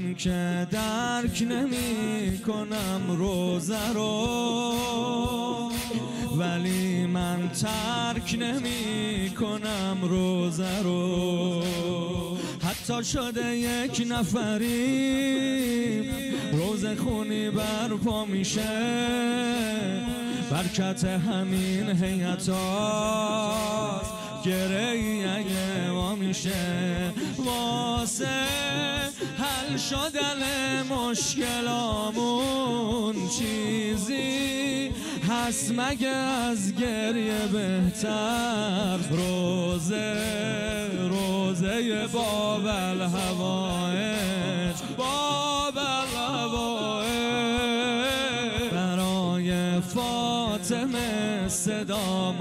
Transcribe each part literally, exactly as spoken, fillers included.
من که درک نمی کنم روزه رو، ولی من ترک نمی کنم روزه رو. حتی شده یک نفری روزه خونی برپا میشه، برکت همین هیئت هاست گریه ما میشه. واسه حل شدن مشکلامون چیزی هست مگه از گریه بهتر؟ روزه روزه باب الهوایج، باب الهوایج. برای فاطمه صدام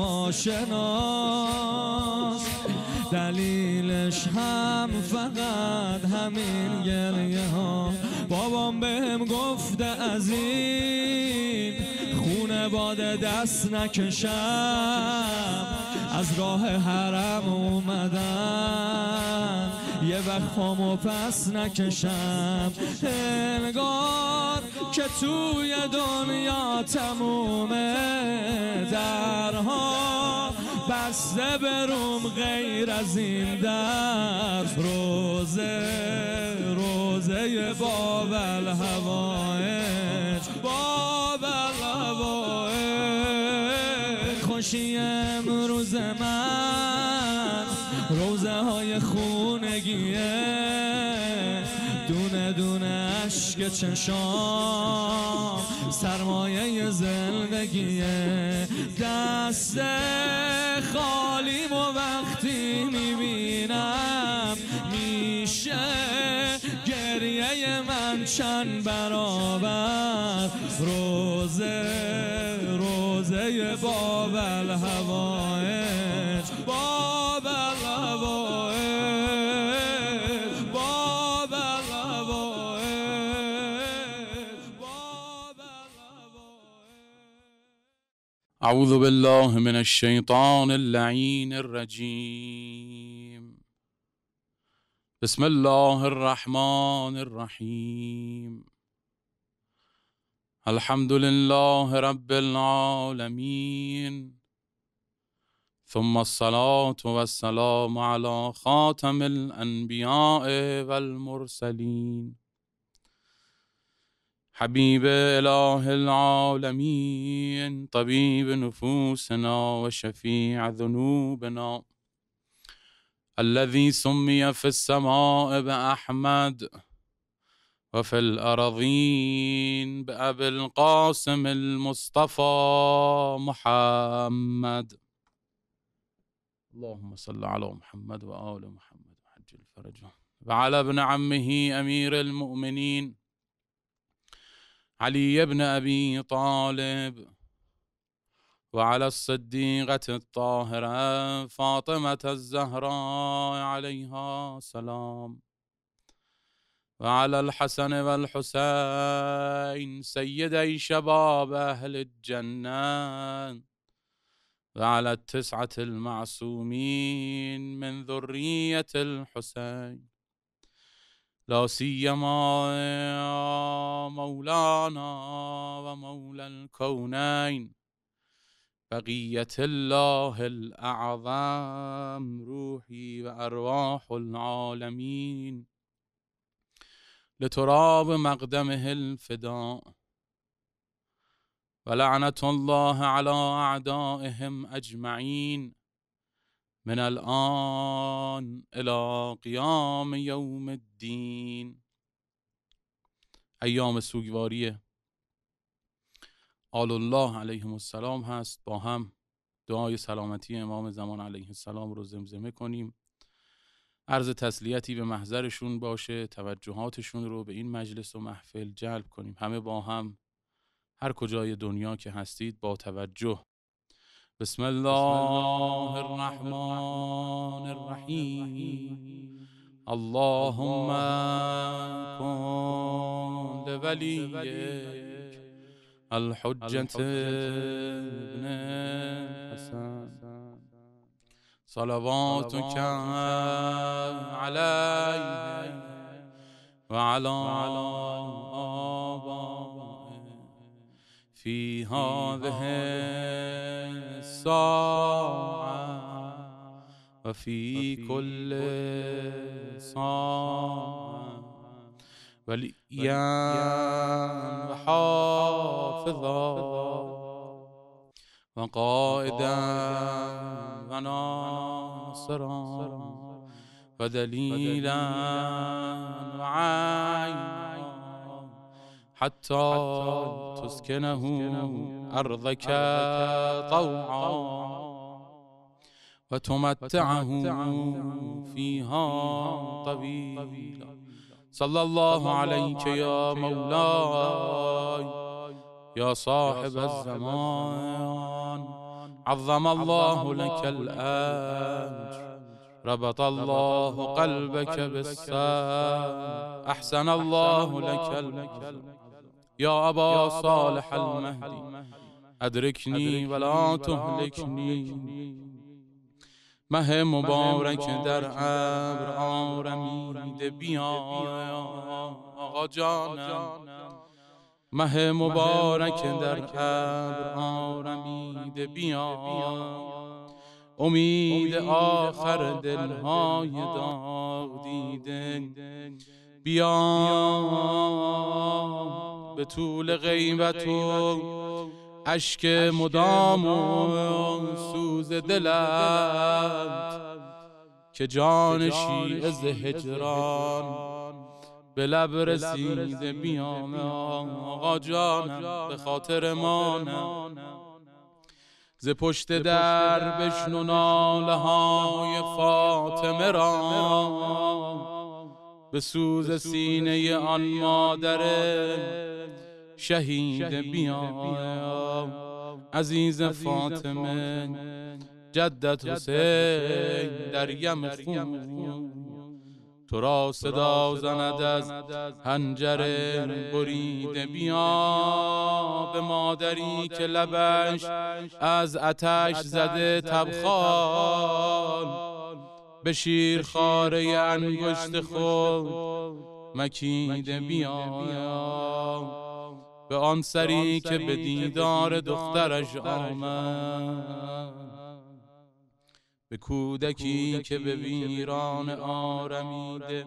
آشناست، دلیلش هم فقط همین گریه ها. بابام بهم گفته از این خونه باده دست نکشم، از راه حرم اومدم یه وقت پامو پس نکشم. انگار که توی دنیا تمومه درها بسته بروم غیر از این در. روزه روزه باب الهوایج، باب الهوایج. خوشی امروز من روزه های خونگیه، دونه دونه عشق چشام سرمایه زندگیه. دست خالیم و وقتی میبینم میشه گریه من چند برابر. روزه روزه باب الهوایج، باب الهوایج، باب الهوایج، باب الهوایج. اعوذ بالله من الشیطان اللعین الرجیم. بسم الله الرحمن الرحیم. الحمد لله رب العالمین، ثم الصلاة والسلام على خاتم الانبیاء والمرسلین، حبیب اله العالمین، طبیب نفوسنا و شفیع ذنوبنا، الذي سمي في السماء بأحمد وفي الأرضين بأبي القاسم المصطفى محمد. اللهم صل على محمد وآل محمد وعجل فرجه. وعلى ابن عمه أمير المؤمنين علي بن أبي طالب، وعلى الصديقة الطاهرة فاطمة الزهراء عليها السلام، وعلى الحسن والحسين سيدي شباب أهل الجنة، وعلى التسعة المعصومين من ذرية الحسين، لا سيما مولانا ومولى الكونين بقية الله الأعظم روحي وأرواح العالمين لتراب مقدمه الفداء، ولعنة الله على أعدائهم أجمعين من الآن إلى قيام يوم الدين. ایام سوگواری آل الله علیهم السلام هست. با هم دعای سلامتی امام زمان علیه السلام رو زمزمه کنیم. عرض تسلیتی به محضرشون باشه، توجهاتشون رو به این مجلس و محفل جلب کنیم. همه با هم هر کجای دنیا که هستید با توجه. بسم الله الرحمن الرحیم. اللهم کن لولیک الحجة ابن الحسن صلواتك عليه وعلى آبائه في هذه الساعة وفي كل ساعة وليا وحافظا وقائدا وناصرا ودليلا وعينا حتى تسكنه أرضك طوعا وتمتعه فيها طويلا. صلى الله عليك يا مولاي يا صاحب الزمان، عظم الله لك الأجر، ربط الله قلبك بالسر، أحسن الله لك العظم. يا أبا صالح المهدي أدركني ولا تهلكني، مه مبارک در ابر آرمیده بیا آقا جانم، مه مبارک در ابر آرمیده بیا، امید آخر دلهای داغ دیده بیا، به طول غیبت و اشک مدام و سوز دلت که جان شیعه ز هجران به لب رسیده بیا آقا جانم، به خاطر مانم ز پشت در بشنو ناله های فاطمه را، به سوز سینه آن مادر شهید بیا، عزیز فاطمه جدت حسین در یم خون تو را صدا زند از حنجر بریده بیا، به مادری که لبش از آتش زده تبخال، به شیرخواره انگشت خود مکیده بیا، به آن سری که به دیدار دخترش آمد، به کودکی که به ویران آرمیده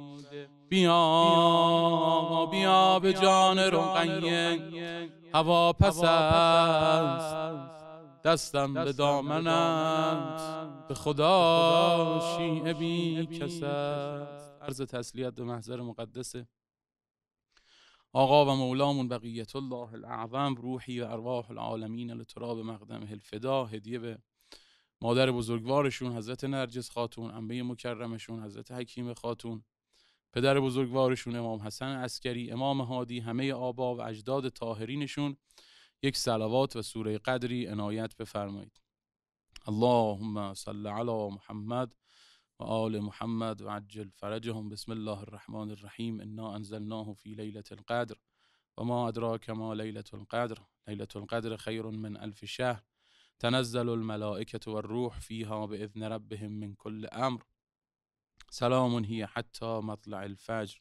بیا، بیا به جان رقیه هوا پس است، دستم به دامنت به خدا شیعه بی کس است. عرض تسلیت به محضر مقدس آقا و مولامون بقیت الله الاعظم، روحی و ارواح العالمین لتراب مقدمه الفدا، هدیه به مادر بزرگوارشون حضرت نرجس خاتون، عمه مکرمشون حضرت حکیم خاتون، پدر بزرگوارشون امام حسن عسکری، امام هادی، همه آبا و اجداد طاهرینشون یک صلوات و سوره قدری عنایت بفرمایید. اللهم صل علی محمد و آل محمد و عجل فرجهم. بسم الله الرحمن الرحیم. انا انزلناه فی لیلة القدر و ما ادراک ما لیلة القدر، لیلة القدر خیر من الف شهر، تنزل الملائکة والروح فیها باذن ربهم من کل امر، سلام هی حتی مطلع الفجر.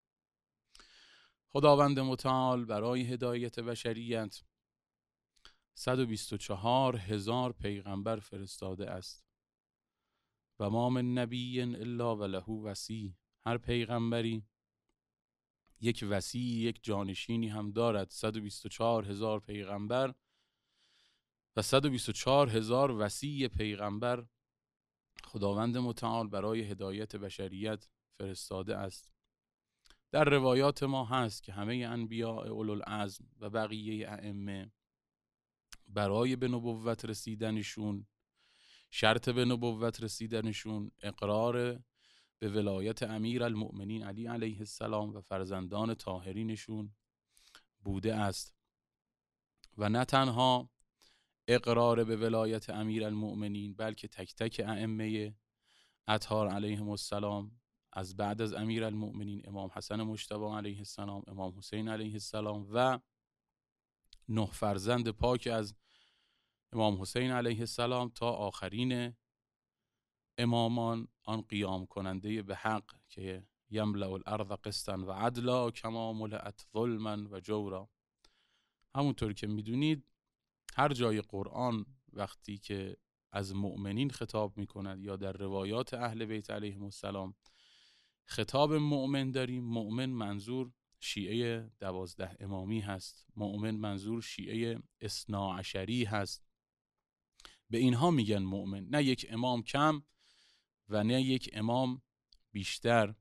خداوند متعال برای هدایت بشریت صد و بیست و چهار هزار پیغمبر فرستاده است و ما من نبی الا و له وصی، هر پیغمبری یک وصی، یک جانشینی هم دارد. صد و بیست و چهار هزار پیغمبر و صد و بیست و چهار هزار وصی پیغمبر خداوند متعال برای هدایت بشریت فرستاده است. در روایات ما هست که همه انبیاء اولوالعزم و بقیه ائمه برای به نبوت رسیدنشون، شرط به نبوت رسیدنشون اقرار به ولایت امیر المؤمنین علی علیه السلام و فرزندان طاهرینشون بوده است و نه تنها اقرار به ولایت امیر المؤمنین بلکه تک تک ائمه اطهار علیهم السلام از بعد از امیر المؤمنین امام حسن مجتبی علیه السلام، امام حسین علیه السلام و نه فرزند پاک از امام حسین علیه السلام تا آخرین امامان، آن قیام کننده به حق که یملأ الارض قسطا و عدلا کما ملئت ظلما و جورا. همونطور که میدونید هر جای قرآن وقتی که از مؤمنین خطاب میکند یا در روایات اهل بیت علیهم السلام خطاب مؤمن داریم، مؤمن منظور شیعه دوازده امامی هست، مؤمن منظور شیعه اثنا عشری هست. به اینها میگن مؤمن، نه یک امام کم و نه یک امام بیشتر.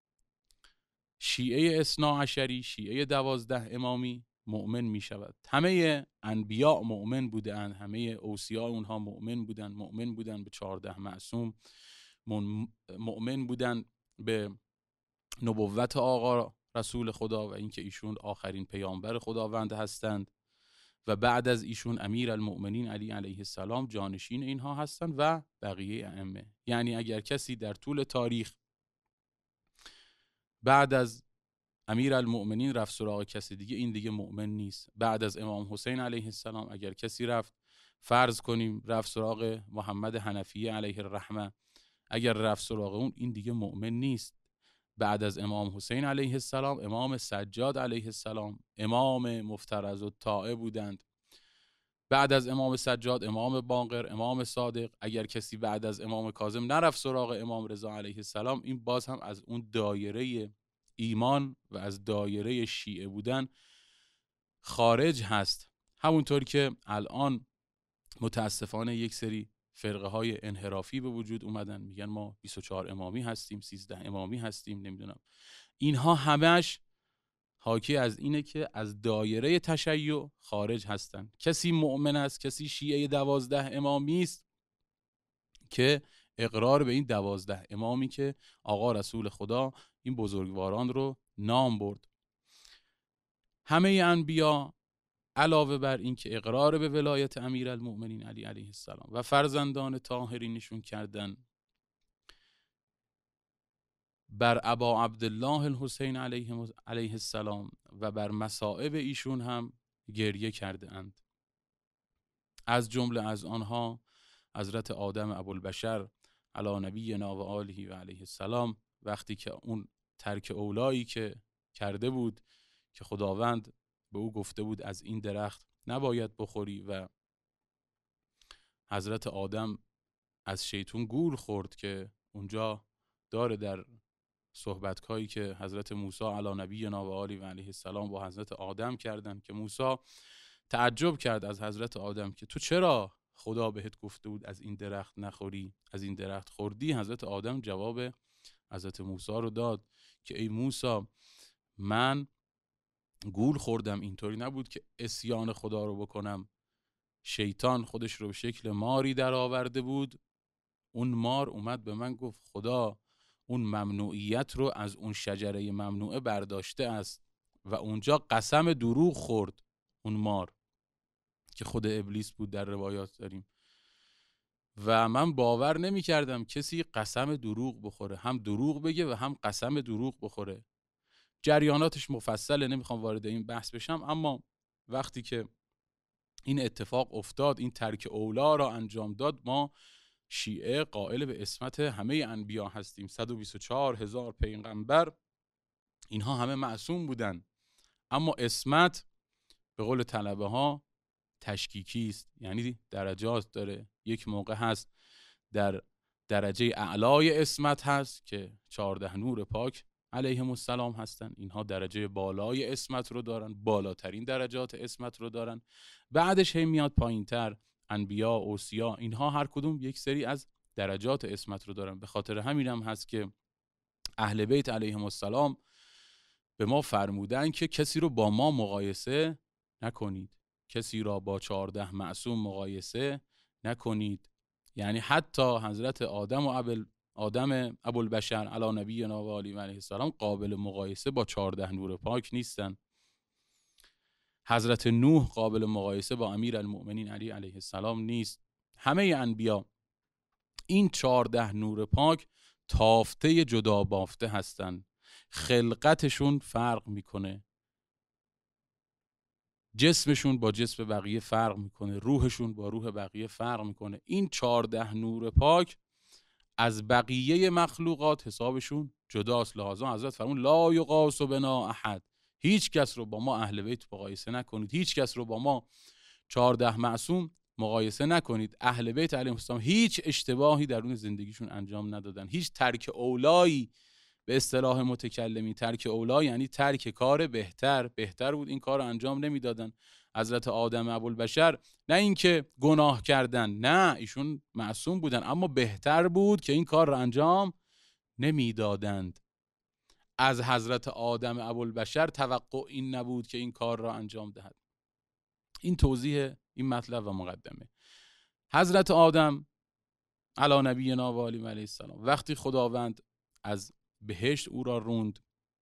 شیعه اثنا عشری، شیعه دوازده امامی مؤمن می شود. همه انبیاء مؤمن بودن، همه اوصیا اونها مؤمن بودن، مؤمن بودن به چهارده معصوم، مؤمن بودن به نبوت آقا رسول خدا و اینکه ایشون آخرین پیامبر خداوند هستند و بعد از ایشون امیر المؤمنین علی علیه السلام جانشین اینها هستند و بقیه ائمه. یعنی اگر کسی در طول تاریخ بعد از امیر المؤمنین رفت سراغ کسی دیگه، این دیگه مؤمن نیست. بعد از امام حسین علیه السلام اگر کسی رفت، فرض کنیم رفت سراغ محمد حنفیه علیه الرحمه، اگر رفت سراغ اون، این دیگه مؤمن نیست. بعد از امام حسین علیه السلام امام سجاد علیه السلام امام مفترض الطاعه بودند. بعد از امام سجاد امام باقر، امام صادق. اگر کسی بعد از امام کاظم نرفت سراغ امام رضا علیه السلام، این باز هم از اون دایره ایمان و از دایره شیعه بودن خارج هست. همونطور که الان متاسفانه یک سری فرقه های انحرافی به وجود اومدن، میگن ما بیست و چهار امامی هستیم، سیزده امامی هستیم، نمیدونم. اینها همش حاکی از اینه که از دایره تشیع خارج هستن. کسی مؤمن است، کسی شیعه دوازده امامی است که اقرار به این دوازده امامی که آقا رسول خدا این بزرگواران رو نام برد. همه انبیا علاوه بر این که اقرار به ولایت امیرالمؤمنین علی علیه السلام و فرزندان طاهرینشون کردن، بر ابا عبدالله الحسین علیه, علیه السلام و بر مصائب ایشون هم گریه کرده اند. از جمله از آنها حضرت آدم ابوالبشر علی نبینا و آله و علیه السلام، وقتی که اون ترک اولایی که کرده بود که خداوند به او گفته بود از این درخت نباید بخوری و حضرت آدم از شیطون گول خورد، که اونجا داره در صحبت‌هایی که حضرت موسی علی نبینا و آله و علیه السلام با حضرت آدم کردن که موسی تعجب کرد از حضرت آدم که تو چرا خدا بهت گفته بود از این درخت نخوری، از این درخت خوردی؟ حضرت آدم جواب حضرت موسی رو داد که ای موسی، من گول خوردم، اینطوری نبود که عصیان خدا رو بکنم. شیطان خودش رو به شکل ماری در آورده بود، اون مار اومد به من گفت خدا اون ممنوعیت رو از اون شجره ممنوعه برداشته است و اونجا قسم دروغ خورد اون مار که خود ابلیس بود در روایات داریم. و من باور نمی کردم کسی قسم دروغ بخوره، هم دروغ بگه و هم قسم دروغ بخوره. جریاناتش مفصله، نمیخوام وارد این بحث بشم، اما وقتی که این اتفاق افتاد، این ترک اولا را انجام داد، ما شیعه قائل به عصمت همه انبیا هستیم. صد و بیست و چهار هزار پیغمبر اینها همه معصوم بودن، اما عصمت به قول طلبه ها تشکیکی است، یعنی درجات داره. یک موقع هست در درجه اعلای عصمت هست که چهارده نور پاک علیهم السلام هستن، اینها درجه بالای عصمت رو دارن، بالاترین درجات عصمت رو دارن. بعدش هم میاد پایینتر، انبیا، اوصیا، اینها هر کدوم یک سری از درجات عصمت رو دارن. به خاطر همین هم هست که اهل بیت علیهم السلام به ما فرمودن که کسی رو با ما مقایسه نکنید، کسی را با چهارده معصوم مقایسه نکنید. یعنی حتی حضرت آدم و ابل آدم ابوالبشر علی نبینا و آله و علیه السلام قابل مقایسه با چهارده نور پاک نیستن. حضرت نوح قابل مقایسه با امیر المؤمنین علی علیه السلام نیست. همه انبیا این چهارده نور پاک تافته جدا بافته هستن، خلقتشون فرق میکنه، جسمشون با جسم بقیه فرق میکنه، روحشون با روح بقیه فرق میکنه. این چهارده نور پاک از بقیه مخلوقات حسابشون جداست. لحاظا حضرت فرمون لا یقاس بنا احد، هیچ کس رو با ما اهل بیت مقایسه نکنید، هیچ کس رو با ما چهارده معصوم مقایسه نکنید. اهل بیت علیهم السلام هیچ اشتباهی درون زندگیشون انجام ندادن، هیچ ترک اولایی، به اصطلاح متکلمی ترک اولا یعنی ترک کار بهتر، بهتر بود این کار رو انجام نمیدادن. حضرت آدم ابوالبشر نه اینکه گناه کردن، نه، ایشون معصوم بودن، اما بهتر بود که این کار رو انجام نمیدادند. از حضرت آدم ابوالبشر توقع این نبود که این کار را انجام دهد. این توضیح این مطلب و مقدمه. حضرت آدم علی نبینا و آله علیه السلام وقتی خداوند از بهشت او را روند،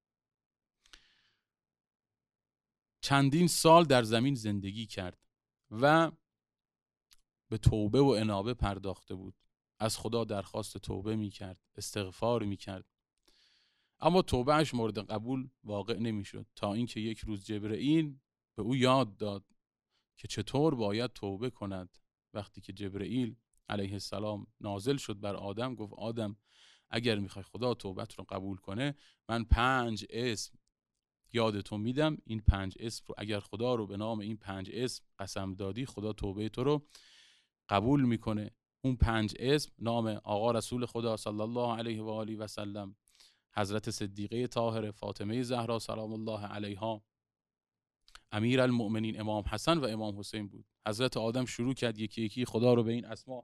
چندین سال در زمین زندگی کرد و به توبه و انابه پرداخته بود، از خدا درخواست توبه می کرد، استغفار می کرد، اما توبهش مورد قبول واقع نمی شد، تا اینکه یک روز جبرئیل به او یاد داد که چطور باید توبه کند. وقتی که جبرئیل علیه السلام نازل شد بر آدم، گفت آدم اگر میخوای خدا توبت رو قبول کنه، من پنج اسم یادتون میدم، این پنج اسم رو اگر خدا رو به نام این پنج اسم قسم دادی، خدا توبه تو رو قبول میکنه. اون پنج اسم نام آقا رسول خدا صلی الله علیه و آله و سلم، حضرت صدیقه طاهره، فاطمه زهرا سلام الله علیها، امیر المؤمنین امام حسن و امام حسین بود. حضرت آدم شروع کرد یکی یکی خدا رو به این اسما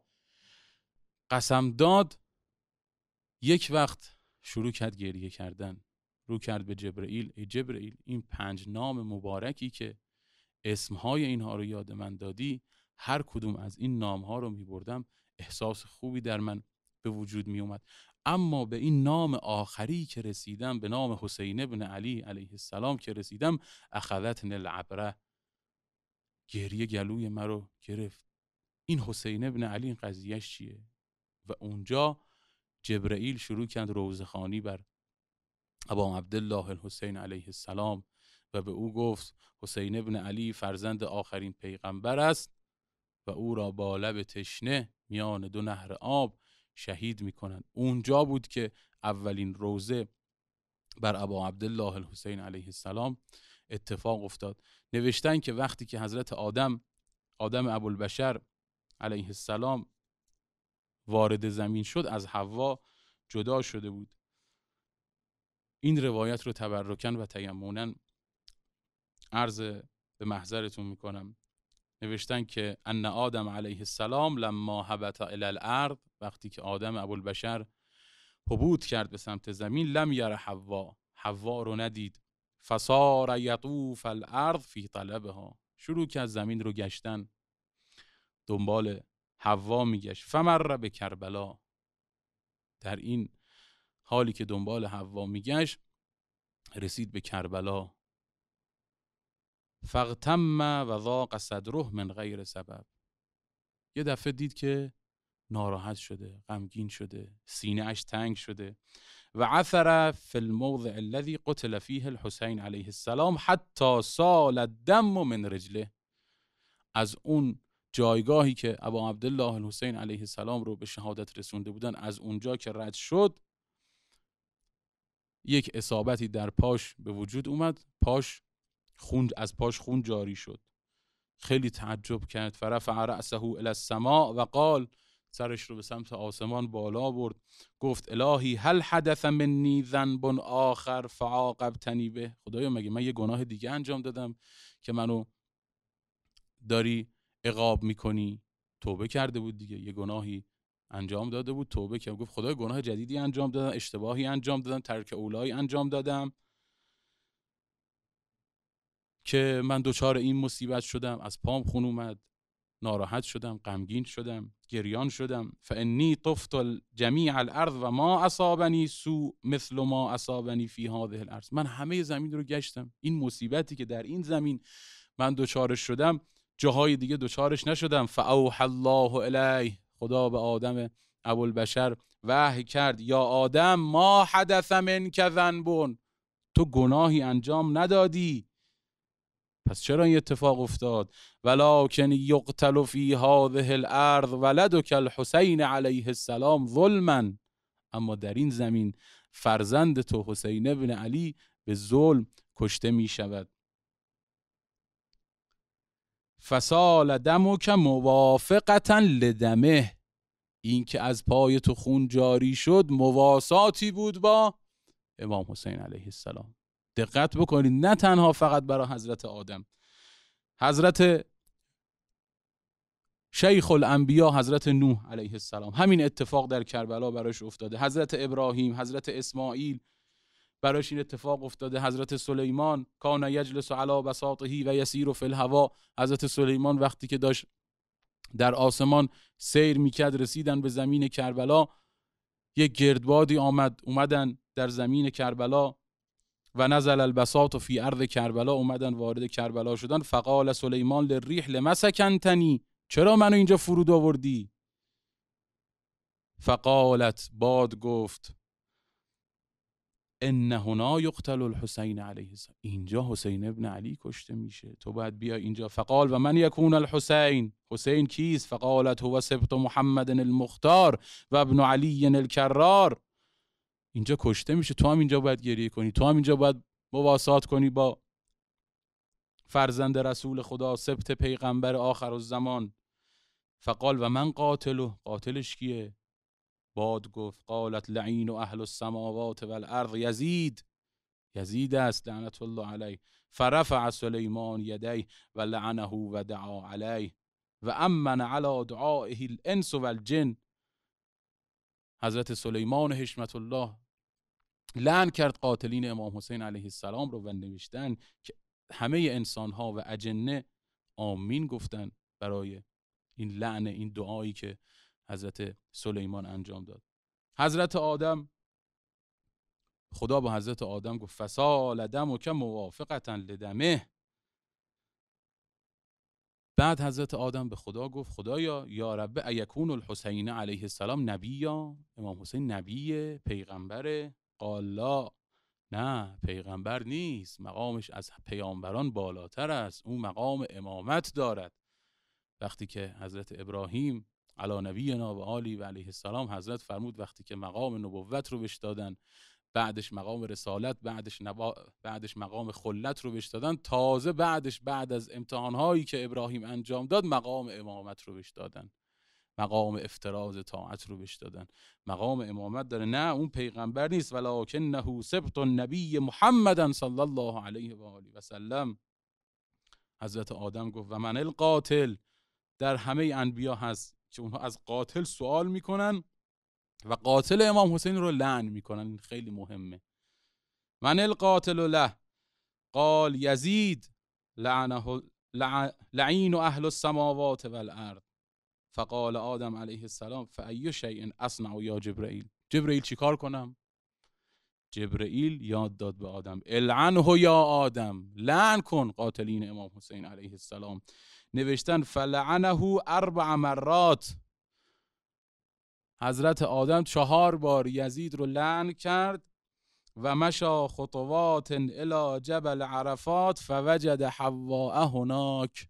قسم داد. یک وقت شروع کرد گریه کردن، رو کرد به جبرئیل، ای جبرئیل این پنج نام مبارکی که اسمهای اینها رو یاد من دادی، هر کدوم از این نامها رو می بردم احساس خوبی در من به وجود می اومد، اما به این نام آخری که رسیدم، به نام حسین ابن علی علیه السلام که رسیدم، اخذتنی العبره، گریه گلوی من رو گرفت. این حسین ابن علی این قضیهش چیه؟ و اونجا جبرئیل شروع کرد روزخوانی بر ابا عبدالله الحسین علیه السلام و به او گفت حسین ابن علی فرزند آخرین پیغمبر است و او را با لب تشنه میان دو نهر آب شهید میکنند. اونجا بود که اولین روزه بر ابا عبدالله الحسین علیه السلام اتفاق افتاد. نوشتن که وقتی که حضرت آدم آدم ابوالبشر علیه السلام وارد زمین شد، از حوا جدا شده بود. این روایت رو تبرکن و تیمونن عرض به محضرتون میکنم. نوشتن که ان آدم علیه السلام لما هبط الی الارض، وقتی که آدم ابوالبشر هبوط کرد به سمت زمین، لم یر حوا، حوا رو ندید، فصار یطوف الارض فی طلبها، شروع کرد زمین رو گشتن، دنبال حوا میگشت. فمر به کربلا، در این حالی که دنبال حوا میگشت رسید به کربلا. فاغتم و ضاق صدره من غیر سبب، یه دفعه دید که ناراحت شده، غمگین شده، سینه اش تنگ شده. و عثر فی الموضع الذي قتل فیه الحسین علیه السلام حتی سال الدم من رجله، از اون جایگاهی که ابا عبدالله الحسین علیه السلام رو به شهادت رسونده بودن، از اونجا که رد شد یک اصابتی در پاش به وجود اومد، پاش خون، از پاش خون جاری شد. خیلی تعجب کرد. فرفع رأسه الی السماء و قال، سرش رو به سمت آسمان بالا برد، گفت الهی هل حدث منی ذنب آخر فعاقبتنی به، خدایا مگه من یه گناه دیگه انجام دادم که منو داری عقاب میکنی؟ توبه کرده بود دیگه، یه گناهی انجام داده بود، توبه کرد، گفت خدایا گناه جدیدی انجام دادم، اشتباهی انجام دادم، ترک اولایی انجام دادم که من دوچار این مصیبت شدم، از پام خون اومد، ناراحت شدم، غمگین شدم، گریان شدم. فانی طفت جمیع الارض و ما اصابنی سوء مثل ما اصابنی فی هذه الارض، من همه زمین رو گشتم، این مصیبتی که در این زمین من دوچارش شدم جاهای دیگه دوچارش نشدم. فاوحى الله الیه، خدا به آدم ابوالبشر وحی کرد، یا آدم ما حدث منک ذنب، تو گناهی انجام ندادی، پس چرا این اتفاق افتاد؟ ولکن یقتل فی هذه الارض ولدک الحسین علیه السلام ظلما، اما در این زمین فرزند تو حسین ابن علی به ظلم کشته می شود. فسال دمک موافقتا لدمه، این که از پای تو خون جاری شد مواساتی بود با امام حسین علیه السلام. دقت بکنید، نه تنها فقط برای حضرت آدم، حضرت شیخ الانبیا حضرت نوح علیه السلام همین اتفاق در کربلا براش افتاده. حضرت ابراهیم، حضرت اسماعیل براش این اتفاق افتاده. حضرت سلیمان کان یجلس علی بساطه و یسیر فی الهوا، حضرت سلیمان وقتی که داشت در آسمان سیر میکرد رسیدن به زمین کربلا، یک گردبادی آمد، اومدن در زمین کربلا و نزل البساط فی ارض کربلا، اومدن وارد کربلا شدن. فقال سلیمان للریح لما سکنتنی، چرا منو اینجا فرود آوردی؟ فقالت، باد گفت، ان هنا یقتل الحسین علیه السلام، اینجا حسین ابن علی کشته میشه، تو باید بیا اینجا. فقال و من یکون الحسین، حسین کیست؟ فقالت هو سبط محمد المختار و ابن علی الکرار، اینجا کشته میشه، تو هم اینجا باید گریه کنی، تو هم اینجا باید مواسات کنی با فرزند رسول خدا، سبط پیغمبر آخر الزمان. فقال و من قاتله، قاتلش کیه؟ باد گفت، قالت لعین و اهل السماوات والارض یزید، یزید است لعنت الله علیه. فرفع سلیمان یدیه و لعنه و دعا علیه و امن علی دعائه الانس والجن. حضرت سلیمان حشمت الله لعن کرد قاتلین امام حسین علیه السلام رو و نوشتن که همه انسان ها و اجنه آمین گفتن برای این لعن، این دعایی که حضرت سلیمان انجام داد. حضرت آدم، خدا با حضرت آدم گفت فسال دمک موافقتا لدمه. بعد حضرت آدم به خدا گفت خدایا یا رب ایکون الحسین علیه السلام نبیا، امام حسین نبیه، پیغمبره؟ قال لا، نه پیغمبر نیست، مقامش از پیامبران بالاتر است، اون مقام امامت دارد. وقتی که حضرت ابراهیم علی نبینا و آلی و علیه السلام حضرت فرمود وقتی که مقام نبوت رو بهش دادن، بعدش مقام رسالت، بعدش نبا... بعدش مقام خلت رو بهش دادن، تازه بعدش بعد از امتحانهایی که ابراهیم انجام داد مقام امامت رو بهش دادن، مقام افتراض طاعت رو بهش دادن. مقام امامت داره، نه اون پیغمبر نیست، ولکنه سبط النبی محمد صلی الله علیه و آله و سلم. حضرت آدم گفت و من القاتل، در همه انبیا هست که اونها از قاتل سوال میکنن و قاتل امام حسین رو لعن میکنن، این خیلی مهمه. من القاتل له قال یزید لعنه لعین اهل السماوات والارض. فقال آدم علیه السلام فای شیء اصنع یا جبرئیل، جبرئیل چیکار کنم؟ جبرئیل یاد داد به آدم العنه یا آدم، لعن کن قاتلین امام حسین علیه السلام. نوشتن فلعنه اربع مرات، حضرت آدم چهار بار یزید رو لعن کرد. و مشا خطوات الی جبل عرفات فوجد حواء هناک،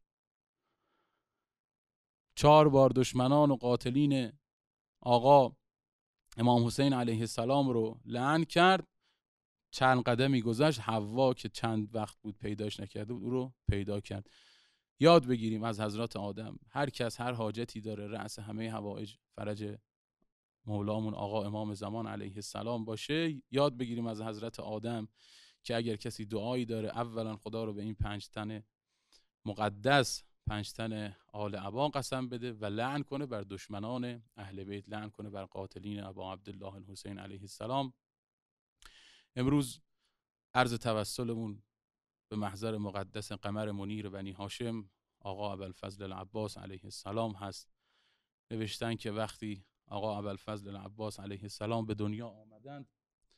چهار بار دشمنان و قاتلین آقا امام حسین علیه السلام رو لعن کرد. چند قدمی گذشت، حوا که چند وقت بود پیداش نکرده بود او رو پیدا کرد. یاد بگیریم از حضرت آدم، هر کس هر حاجتی داره رأس همه حوائج فرج مولامون آقا امام زمان علیه السلام باشه. یاد بگیریم از حضرت آدم که اگر کسی دعایی داره اولا خدا رو به این پنج تن مقدس، پنج تن آل عبا قسم بده و لعن کنه بر دشمنان اهل بیت، لعن کنه بر قاتلین ابا عبدالله الحسین علیه السلام. امروز عرض توسلمون به محضر مقدس قمر منیر بنی هاشم آقا ابوالفضل العباس علیه السلام هست. نوشتن که وقتی آقا ابوالفضل العباس علیه السلام به دنیا آمدند،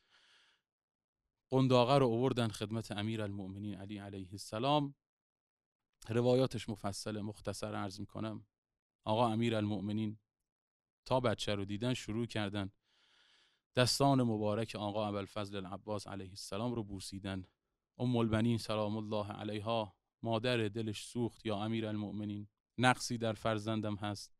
قنداقه رو آوردن خدمت امیر المؤمنین علی علیه السلام. روایاتش مفصل، مختصر عرض میکنم. آقا امیر المؤمنین تا بچه رو دیدن شروع کردن دستان مبارک آقا ابوالفضل العباس علیه السلام رو بوسیدن. ام البنین سلام الله علیها مادر دلش سوخت یا امیرالمؤمنین، نقصی در فرزندم هست؟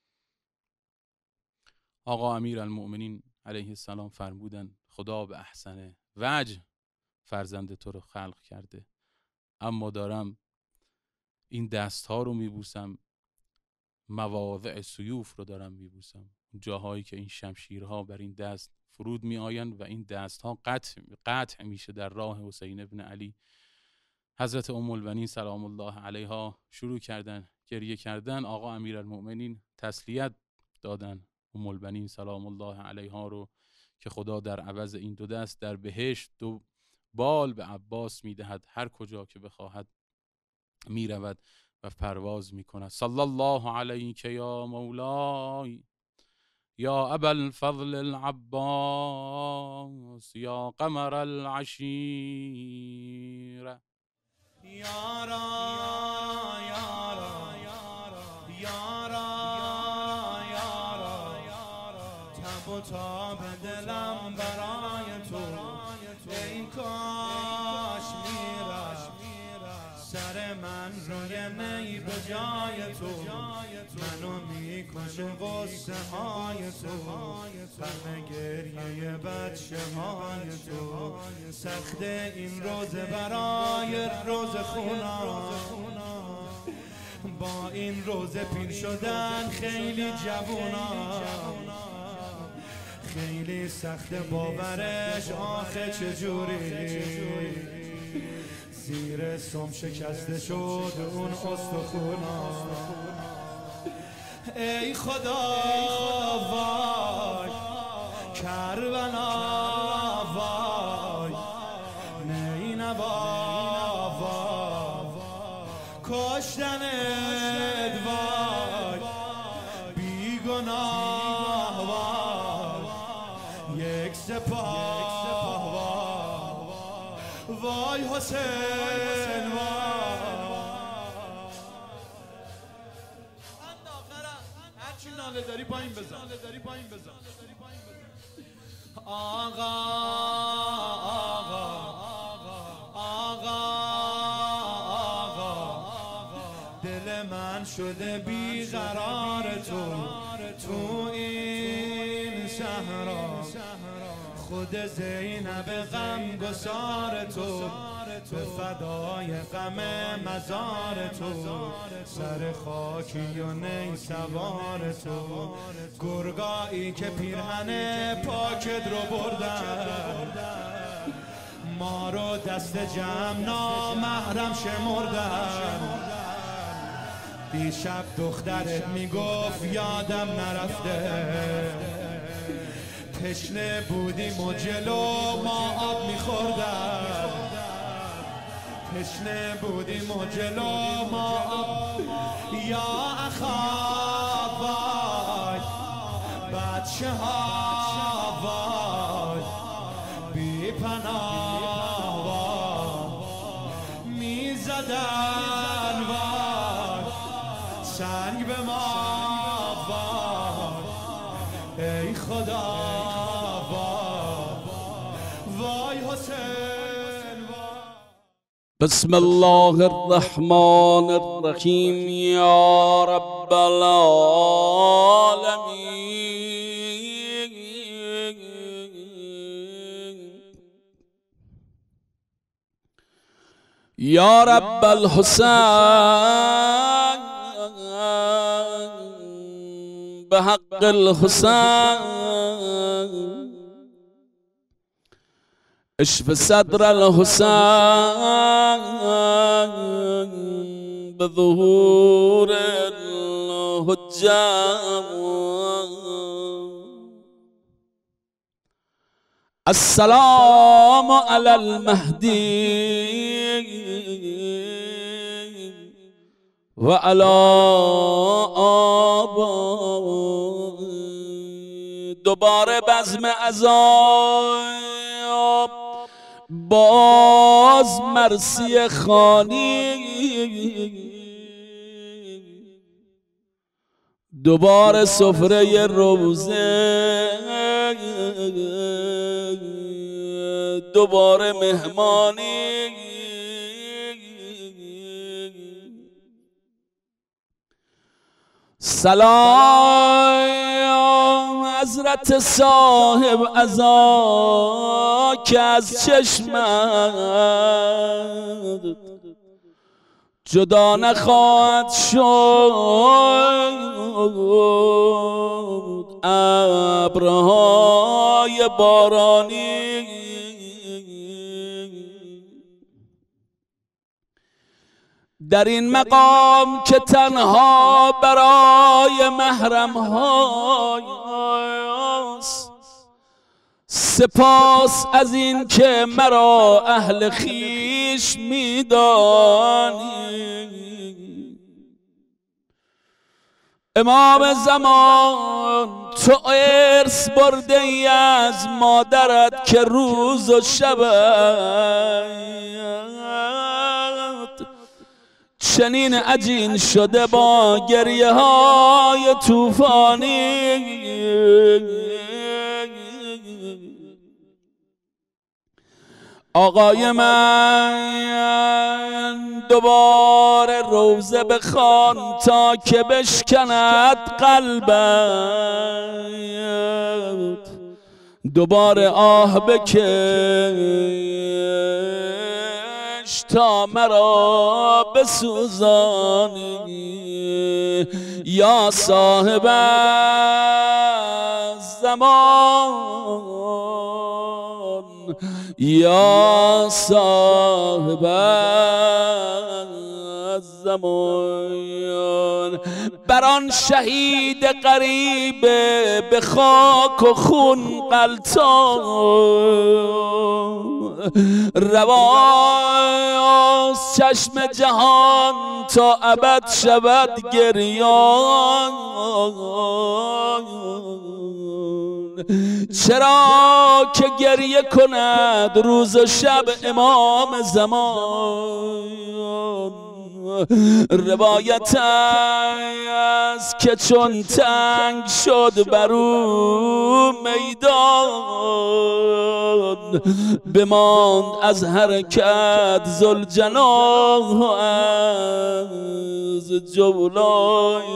آقا امیرالمؤمنین علیه السلام فرمودن خدا به احسن وجه فرزند تو رو خلق کرده، اما دارم این دست ها رو میبوسم، مواضع سیوف رو دارم میبوسم، جاهایی که این شمشیرها بر این دست فرود می آیند و این دست ها قطع, قطع میشه در راه حسین ابن علی. حضرت ام البنین سلام الله علیها شروع کردن گریه کردن، آقا امیرالمؤمنین تسلیت دادن ام البنین سلام الله علیها رو که خدا در عوض این دو دست در بهشت دو بال به عباس میدهد، هر کجا که بخواهد میرود و پرواز میکند. صلی الله علیک یا مولای یا ابا الفضل العباس یا قمر العشیره. یارا یارا یارا یارا تب و تاب دلم برای تو، ای کاش میرفت سر من روی نی به جای تو، منو میکشه غصه های تو، همه گریه بچه های تو، سخت این روز برای روز خونا، با این روز پیر شدن خیلی جوونا، خیلی سخت باورش آخه چجوری زیر سم شکسته شد اون استخونا. ای خدا وای کربلا وای نینوا وای کشتنت وای بیگناه وای یک سپاه وای حسین هرچی ناله داری پایین بزن. آقا آقا آقا آقا دل من شده بیقرار تو، تو این صحرا خود زینب غم گسار تو، به فدای غم مزار تو، سر خاکی و نی سوار تو، گرگایی که پیرهن پاکت رو بردن، ما رو دست جمع نامحرم شمردن، دیشب دخترت میگفت یادم نرفته، تشنه بودیم و جلو ما آب میخوردن، تشنه بودیم و جلو ما آب. یا اخا وای بچه ها وای بی پناه وای میزدن وای سنگ به ما وای ای خدا بسم الله الرحمن الرحیم یا رب العالمین یا رب الحسین بحق الحسین اشف صدر الحسین بظهور الحجة السلام على المهدي وعلى آبائه. دوباره بزم عذاب باز مرسی خانی، دوباره سفره روزه، دوباره مهمانی، سلام حضرت صاحب عزا که از چشمت جدا نخواهد شد ابرهای بارانی. در این مقام که تنها برای محرم هاست، سپاس از این که مرا اهل خویش میدانی. امام زمان تو ارث برده ای از مادرت که روز و شبت چنین عجین شده با گریه های طوفانی. آقای من دوباره روزه بخوان تا که بشکند قلبت، دوباره آه بکش تا مرا بسوزانی. یا صاحب الزمان، یا صاحب الزمان، بر آن شهید غریب به خاک و خون غلطان رواست چشم جهان تا ابد شود گریان. چرا که گریه کند روز و شب امام زمان؟ روایت است که چون تنگ شد بر او میدان، بماند از حرکت ذوالجناح از جولای.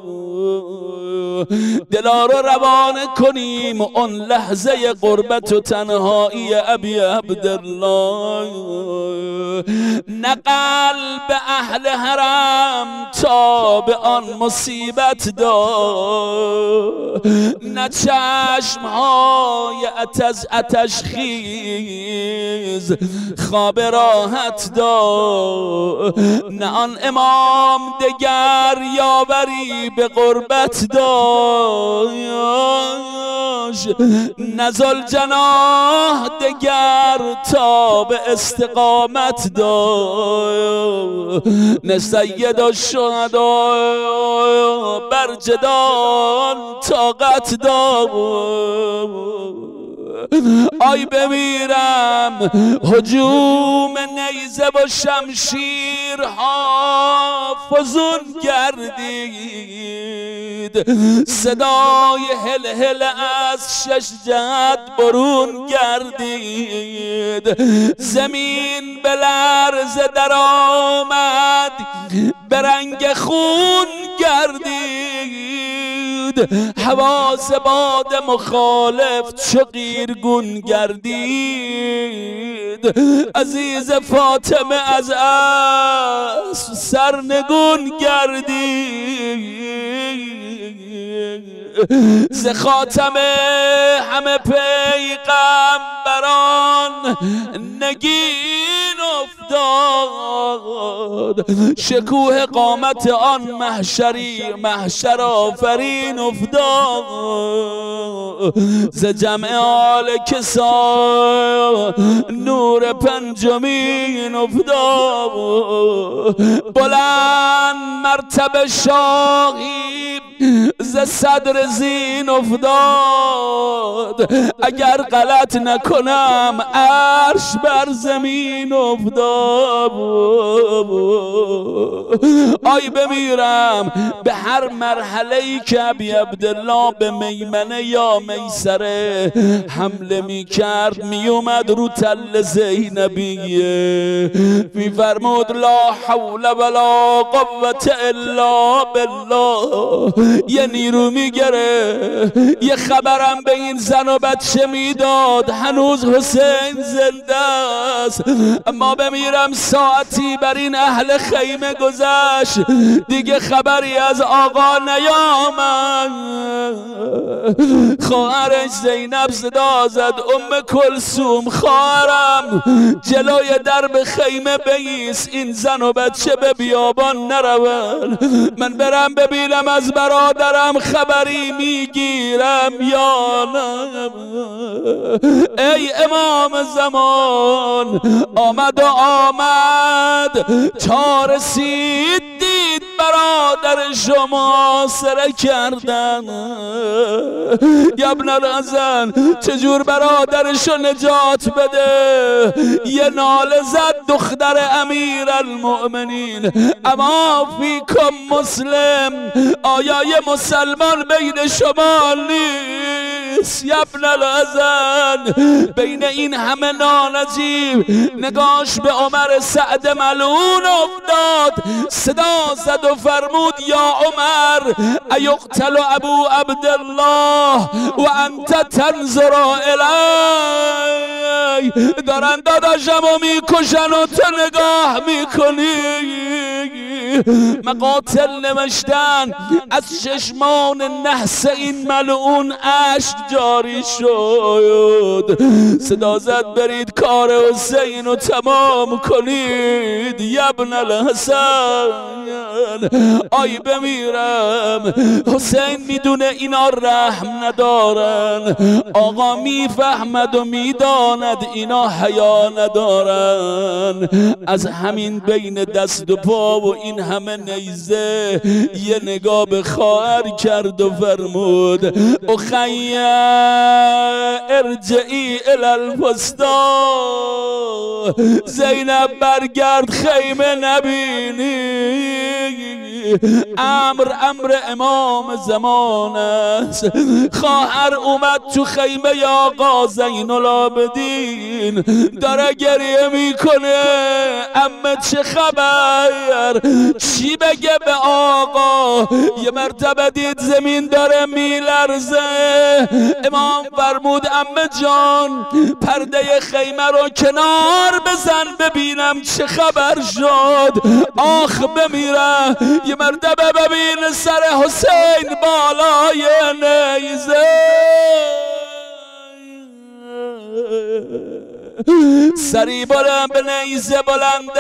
دلا رو روانه کنیم اون لحظه غربت و تنهایی ابی عبدالله، نه قلب اهل حرم تا به آن مصیبت دار، نه چشم های اتش اتش خیز خواب راحت دار، نه آن امام دگر یاوری به غربت داشت، نه ذوالجناح دگر تا به استقامت داشت، نه سید الشهدا بر جدال طاقت داشت. آی بمیرم هجوم نیزه و شمشیرها فزون گردید، صدای هل هل از شش جهت برون گردید، زمین به لرزه در آمد به رنگ خون گردید، حواس باد مخالف چو قیرگون گردید، عزیز فاطمه از اسب سرنگون گردید، ز خاتمه همه پیغمبران نگین افتاد، شکوه قامت آن محشری محشر آفرین افتاد، ز جمع آل کسا نور پنجمین افتاد، بلند مرتبه شاهی ز صدر زین افتاد، اگر غلط نکنم عرش بر زمین افتاد. آی بمیرم به هر مرحله ای که ابی عبدالله به میمنه یا میسره حمله می کرد می اومد رو تل زینبیه می فرمود لا حول ولا قوة الا بالله. یه نیرو میگره، یه خبرم به این زن و بچه میداد هنوز حسین زنده است. اما بمیرم ساعتی بر این اهل خیمه گذشت دیگه خبری از آقا نیامد. خواهرش زینب صدا زد ام کلثوم خواهرم جلوی درب خیمه بیست، این زن و بچه به بیابان نرون، من برم ببینم از برادرم خبری میگیرم یا نه. ای امام زمان آمد و آمد تا رسید دید برادر شما سره کردن. ابن الحسن چجور برادرشو نجات بده؟ یه ناله زد دختر امیر المؤمنین اما فیکم مسلم، آیا یه مسلمان بین شما نیست؟ ابن الحسن بین این همه نانجیب نگاش به عمر سعد ملعون افتاد، صدا زد و فرمود یا عمر ایقتل ابو عبدالله و انت تنظر الی، دارن داداشمو میکشن و تو نگاه میکنی. مقاتل نوشتن از چشمان نحس این ملعون اشک جاری شد، صدا زد برید کار حسین رو تمام کنید. ابن الحسن آی بمیرم، حسین میدونه اینا رحم ندارن، آقا میفهمد و میداند اینا حیا ندارن، از همین بین دست و پا و این همه نیزه یه نگاه به خواهر کرد و فرمود اخی ارجعی الی الفسطا، زینب برگرد خیمه نبینی. امر امر امام زمان است، خواهر اومد تو خیمه یا آقا زین العابدین داره گریه میکنه، اما چه خبر؟ چی بگه به آقا؟ یه مرتبه دید زمین داره میلرزه، امام فرمود امه جان پرده خیمه رو کنار بزن ببینم چه خبر شد. آخ بمیره، یه مرتبه ببین سر حسین بالای نیزه، سری بلند به نیزه بلند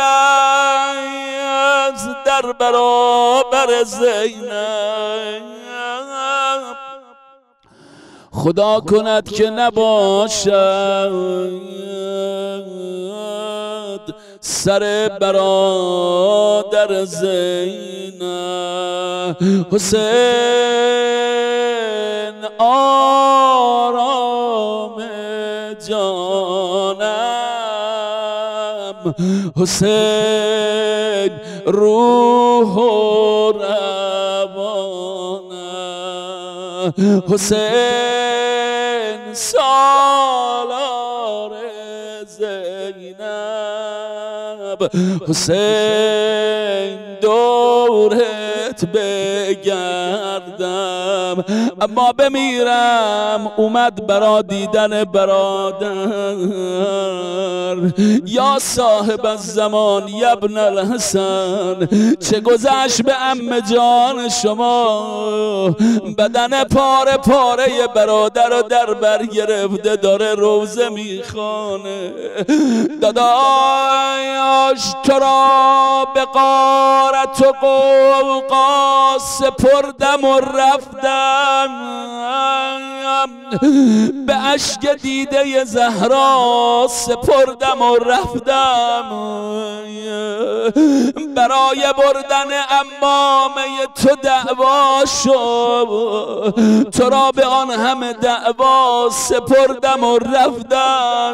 است در برابر زینب. خدا کند که نباشد سر برادر زینب. حسین آرام جانم، حسین روح و روانم، حسین سالار زینب، حسین دورت بگردم اما بمیرم. اومد برا دیدن برادر، یا صاحب الزمان ابن الحسن چه گذشت به عمه جان شما؟ بدن پاره پاره برادر رو در بر گرفته داره روزه میخوانه. داداش تو را به غارت و قوقا سپردم و رفتم، به اشک دیده زهرا سپردم و رفتم، برای بردن عمامه تو دعوا شد، تو را به آن همه دعوا سپردم و رفتم.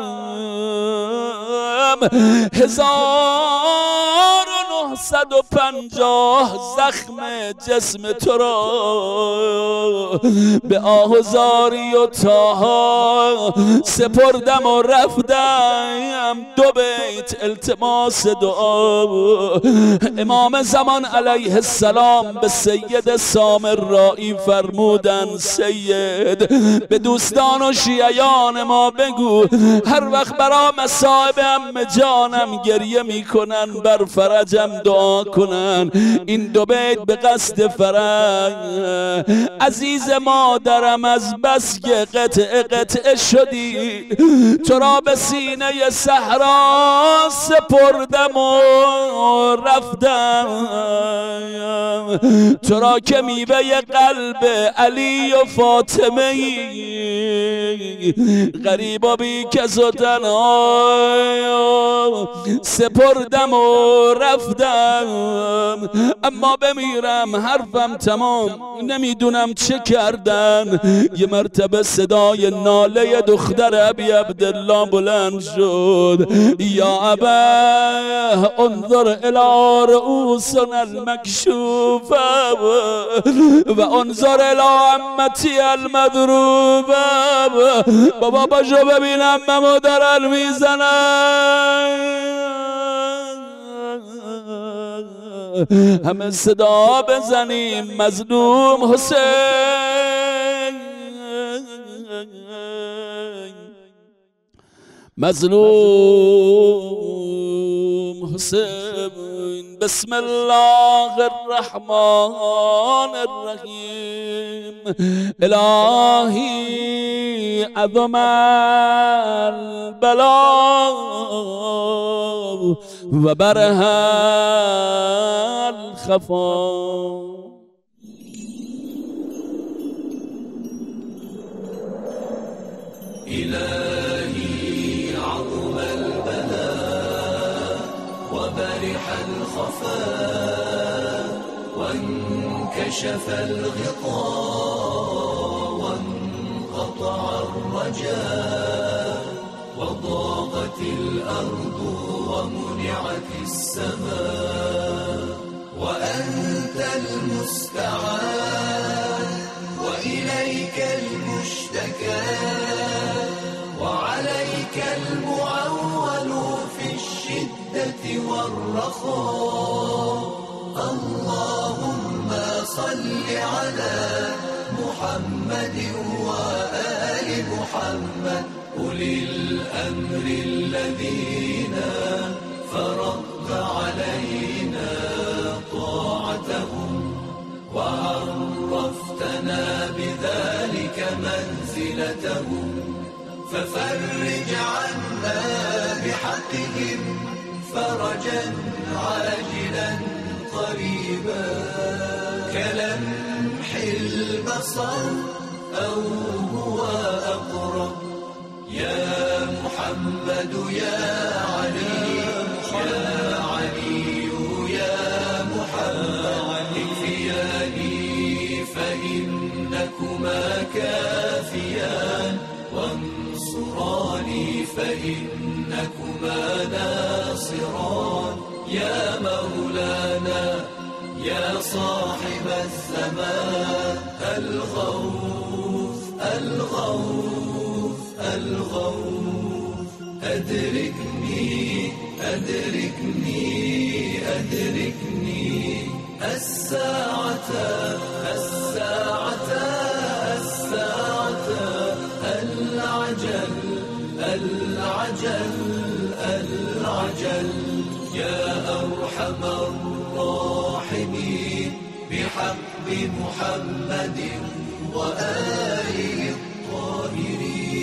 هزار و نهصد و پنجاه زخم جسم تو را به آهزاری و تاها سپردم و رفتم. دو بیت التماس دعا. امام زمان علیه السلام به سید سامرایی فرمودن سید به دوستان و شیعیان ما بگو هر وقت برا مصائب عمه جانم گریه میکنن بر فرجم دعا کنن. این دو بیت به قصد فرج. عزیز مادرم از بس که قطع قطع شدی تو را به سینه صحرا سپردم و رفتم، تو را که میوه قلب علی و فاطمه ای غریب و بی کس و تنها سپردم و رفتم. اما بمیرم حرفم تمام، نمیدونم چه کردن. یه مرتبه صدای ناله دختر ابی عبدالله بلند شد. یا ابا انظر الی رؤوسنا المکشوفه و انظر الی عمتی المضروبه. بابا باشو ببینم ممو دارن میزنن. همه صدا بزنیم مظلوم حسین، مظلوم حسین. بسم الله الرحمن الرحیم. الهی عظم البلا و بره الخفا. إلهي عظم البلاء وبرح الخفاء وانكشف الغطاء وانقطع الرجاء وضاقت الأرض ومنعت السماء وأنت المستعان وإليك المشتكى وعليك المعول في الشدة والرخاء. اللهم صل على محمد وآل محمد أولي الأمر الذين فرضت علينا طاعتهم وعرفتنا بذلك منزلتهم، ففرج عنا بحقهم فرجا عاجلا قريبا كلمح البصر أو هو أقرب. يا محمد يا علي يا علي يا محمد اكفياني فإنكما كافيان وانصراني فإنكما ناصران. يا مولانا يا صاحب الزمان الغوث الغوث الغوث أدركني أدركني أدركني الساعة الساعة الساعة العجل العجل العجل. يا أرحم الراحمين بحق محمد وآله الطاهرين.